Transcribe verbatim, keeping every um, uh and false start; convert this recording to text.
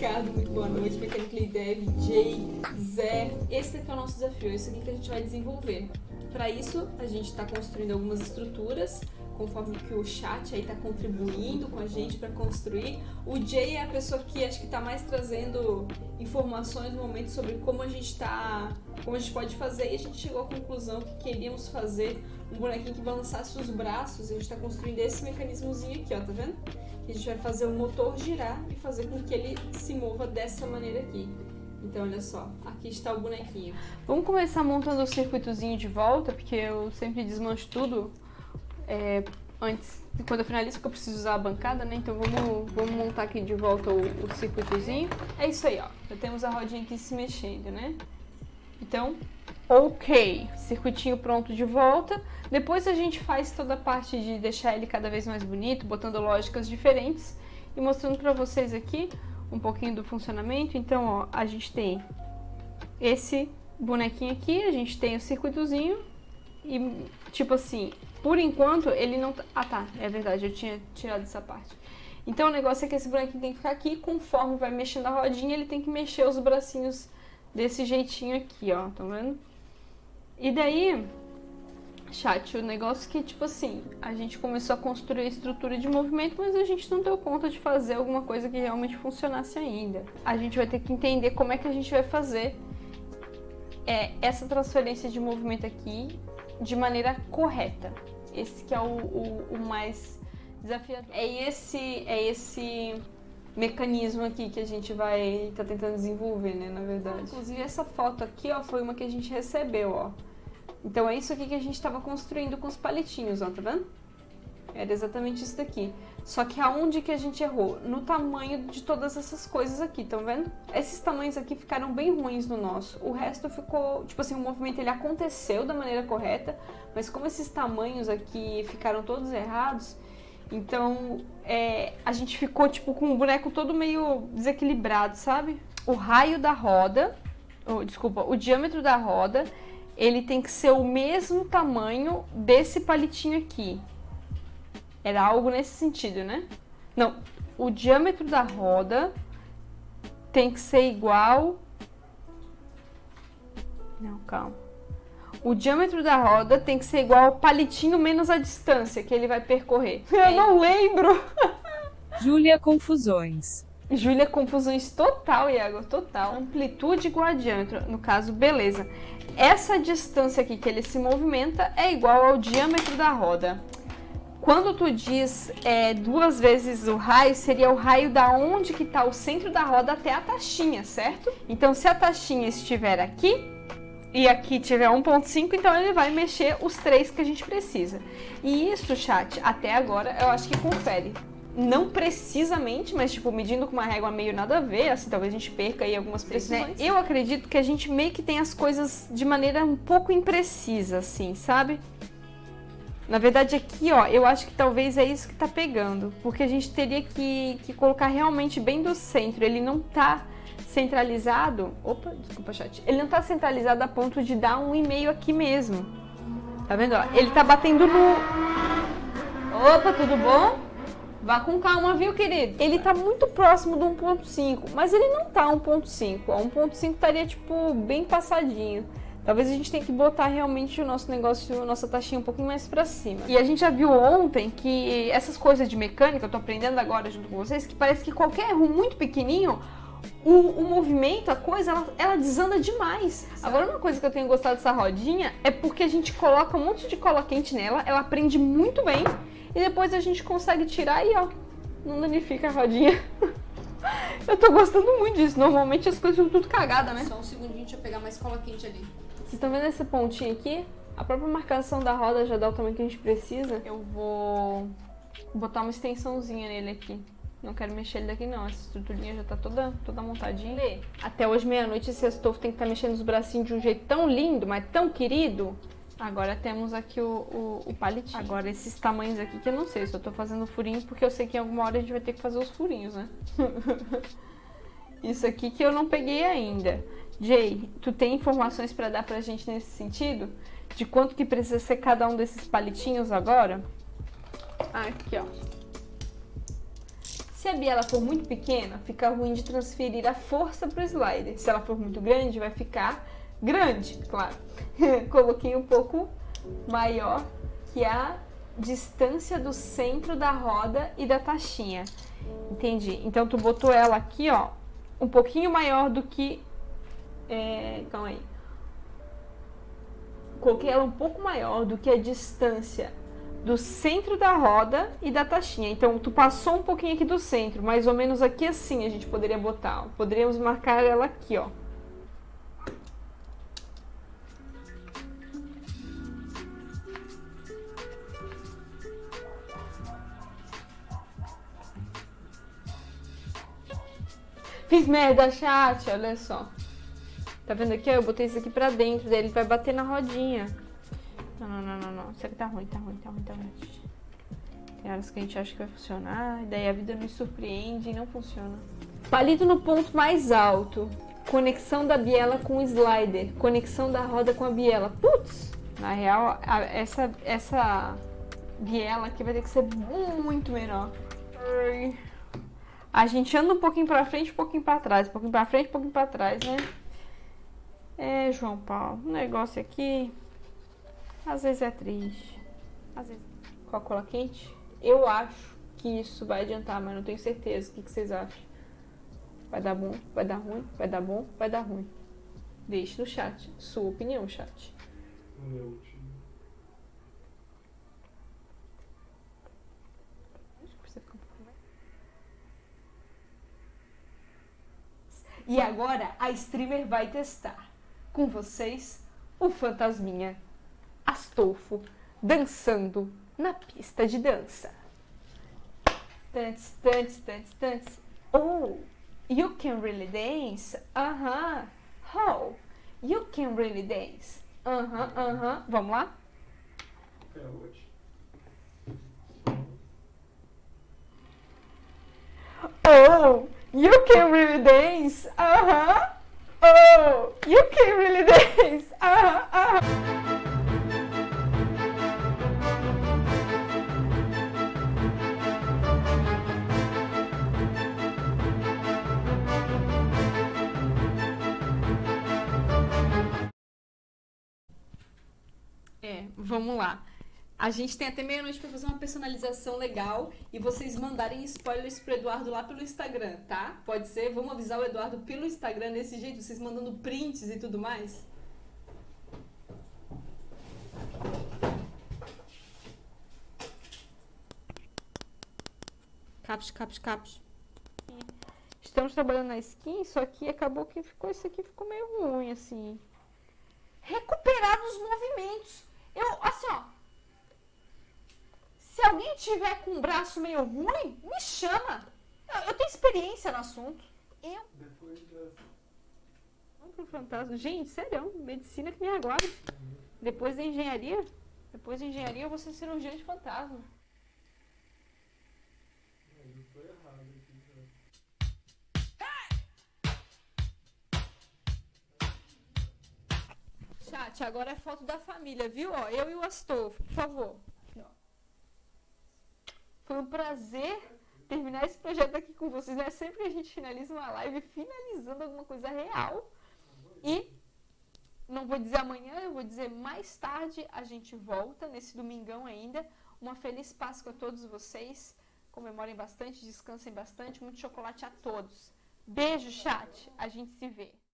Ricardo, muito boa noite. Mechanically Dev, Jay, Zé. Esse aqui é o nosso desafio, esse aqui que a gente vai desenvolver. Para isso, a gente está construindo algumas estruturas, conforme que o chat aí está contribuindo com a gente para construir. O Jay é a pessoa que acho que está mais trazendo informações no momento sobre como a gente tá, como a gente pode fazer, e a gente chegou à conclusão que queríamos fazer um bonequinho que balançasse os braços. A gente está construindo esse mecanismozinho aqui, ó, tá vendo? Que a gente vai fazer o motor girar e fazer com que ele se mova dessa maneira aqui. Então, olha só, aqui está o bonequinho. Vamos começar montando o circuitozinho de volta, porque eu sempre desmancho tudo é, antes, quando eu finalizo, porque eu preciso usar a bancada, né? Então vamos, vamos montar aqui de volta o, o circuitozinho. É isso aí, ó. Já temos a rodinha aqui se mexendo, né? Então, ok. Circuitinho pronto de volta. Depois a gente faz toda a parte de deixar ele cada vez mais bonito, botando lógicas diferentes e mostrando pra vocês aqui um pouquinho do funcionamento. Então, ó, a gente tem esse bonequinho aqui, a gente tem o circuitozinho e, tipo assim, por enquanto ele não tá... Ah, tá, é verdade, eu tinha tirado essa parte. Então, o negócio é que esse bonequinho tem que ficar aqui, conforme vai mexendo a rodinha, ele tem que mexer os bracinhos desse jeitinho aqui, ó, tá vendo? E daí, chat, o negócio que, tipo assim, a gente começou a construir a estrutura de movimento, mas a gente não deu conta de fazer alguma coisa que realmente funcionasse ainda. A gente vai ter que entender como é que a gente vai fazer é, essa transferência de movimento aqui de maneira correta. Esse que é o, o, o mais desafiador. É esse, é esse mecanismo aqui que a gente vai estar tá tentando desenvolver, né, na verdade. Inclusive, essa foto aqui, ó, foi uma que a gente recebeu, ó. Então é isso aqui que a gente estava construindo com os palitinhos, ó, tá vendo? Era exatamente isso daqui. Só que aonde que a gente errou? No tamanho de todas essas coisas aqui, estão vendo? Esses tamanhos aqui ficaram bem ruins no nosso. O resto ficou, tipo assim, o movimento ele aconteceu da maneira correta, mas como esses tamanhos aqui ficaram todos errados, então é, a gente ficou tipo com o boneco todo meio desequilibrado, sabe? O raio da roda, oh, desculpa, o diâmetro da roda, ele tem que ser o mesmo tamanho desse palitinho aqui. Era algo nesse sentido, né? Não, o diâmetro da roda tem que ser igual... Não, calma. O diâmetro da roda tem que ser igual ao palitinho menos a distância que ele vai percorrer. Eu é. não lembro! Júlia Confusões. Júlia Confusões total, Iago, total. Amplitude igual a diâmetro, no caso, beleza. Essa distância aqui que ele se movimenta é igual ao diâmetro da roda. Quando tu diz é, duas vezes o raio, seria o raio da onde que está o centro da roda até a taxinha, certo? Então, se a taxinha estiver aqui e aqui tiver um ponto cinco, então ele vai mexer os três que a gente precisa. E isso, chat, até agora, eu acho que confere. Não precisamente, mas tipo, medindo com uma régua meio nada a ver, assim, talvez a gente perca aí algumas precisões. Né? Eu acredito que a gente meio que tem as coisas de maneira um pouco imprecisa, assim, sabe? Na verdade aqui, ó, eu acho que talvez é isso que tá pegando, porque a gente teria que, que colocar realmente bem do centro. Ele não tá centralizado, opa, desculpa, chat, ele não tá centralizado a ponto de dar um e-mail aqui mesmo. Tá vendo, ó? Ele tá batendo no... Opa, tudo bom? Vá com calma, viu, querido? Ele tá muito próximo do um ponto cinco, mas ele não tá um ponto cinco. um ponto cinco estaria, tipo, bem passadinho. Talvez a gente tenha que botar realmente o nosso negócio, a nossa taxinha um pouquinho mais pra cima. E a gente já viu ontem que essas coisas de mecânica, eu tô aprendendo agora junto com vocês, que parece que qualquer erro muito pequenininho, o, o movimento, a coisa, ela, ela desanda demais. Certo. Agora, uma coisa que eu tenho gostado dessa rodinha é porque a gente coloca um monte de cola quente nela, ela prende muito bem, e depois a gente consegue tirar e, ó, não danifica a rodinha. Eu tô gostando muito disso. Normalmente as coisas ficam tudo cagadas, né? Só um segundinho, deixa eu pegar mais cola quente ali. Vocês estão vendo esse pontinho aqui? A própria marcação da roda já dá o tamanho que a gente precisa. Eu vou botar uma extensãozinha nele aqui. Não quero mexer ele daqui não, essa estruturinha já tá toda, toda montadinha. Até hoje, meia-noite, esse estofo tem que estar tá mexendo os bracinhos de um jeito tão lindo, mas tão querido. Agora temos aqui o, o, o palitinho. Agora esses tamanhos aqui que eu não sei, só tô fazendo furinho porque eu sei que em alguma hora a gente vai ter que fazer os furinhos, né? Isso aqui que eu não peguei ainda. Jay, tu tem informações pra dar pra gente nesse sentido? De quanto que precisa ser cada um desses palitinhos agora? Ah, aqui, ó. Se a biela for muito pequena, fica ruim de transferir a força para o slider. Se ela for muito grande, vai ficar grande, claro. Coloquei um pouco maior que a distância do centro da roda e da taxinha. Entendi. Então, tu botou ela aqui, ó, um pouquinho maior do que... É, calma aí. Coloquei ela um pouco maior do que a distância do centro da roda e da taxinha. Então, tu passou um pouquinho aqui do centro, mais ou menos aqui assim a gente poderia botar. Ó. Poderíamos marcar ela aqui, ó. Fiz merda, chat, olha só. Tá vendo aqui? Ó, eu botei isso aqui pra dentro, daí ele vai bater na rodinha. Não, não, não, não, não. Isso aqui tá ruim, tá ruim, tá ruim, tá ruim. Tem horas que a gente acha que vai funcionar, e daí a vida nos surpreende e não funciona. Palito no ponto mais alto. Conexão da biela com o slider. Conexão da roda com a biela. Putz! Na real, a, essa, essa biela aqui vai ter que ser muito menor. A gente anda um pouquinho pra frente, um pouquinho pra trás. Um pouquinho pra frente, um pouquinho pra trás, né? É, João Paulo, o negócio aqui às vezes é triste. Às vezes... Coca-Cola quente? Eu acho que isso vai adiantar, mas não tenho certeza. O que, que vocês acham? Vai dar bom? Vai dar ruim? Vai dar bom? Vai dar ruim? Deixe no chat. Sua opinião, chat. Meu tio. E agora a streamer vai testar. Com vocês, o fantasminha Astolfo dançando na pista de dança. Dance, dance, dance, dance. Oh, you can really dance? Uh-huh. Oh, you can really dance? Uh-huh, uh-huh. Vamos lá? Oh, you can really dance? Uh-huh. Oh, you can really dance? Uh-huh, uh-huh. É, vamos lá. A gente tem até meia-noite para fazer uma personalização legal e vocês mandarem spoilers pro Eduardo lá pelo Instagram, tá? Pode ser? Vamos avisar o Eduardo pelo Instagram desse jeito, vocês mandando prints e tudo mais? Caps, caps, caps. Estamos trabalhando na skin, só que acabou que ficou, esse aqui ficou meio ruim, assim. Recuperar os movimentos. Eu, assim, ó. Se alguém tiver com um braço meio ruim, me chama. Eu, eu tenho experiência no assunto. Eu. Depois dessa. Vamos pro fantasma. Gente, sério, medicina que me aguarda. Depois da engenharia, depois da engenharia eu vou ser cirurgião de fantasma. Eu tô errado aqui, cara. Chat, agora é foto da família, viu? Ó, eu e o Astolfo, por favor. Foi um prazer terminar esse projeto aqui com vocês. É sempre que a gente finaliza uma live finalizando alguma coisa real. E não vou dizer amanhã, eu vou dizer mais tarde. A gente volta nesse domingão ainda. Uma feliz Páscoa a todos vocês. Comemorem bastante, descansem bastante. Muito chocolate a todos. Beijo, chat. A gente se vê.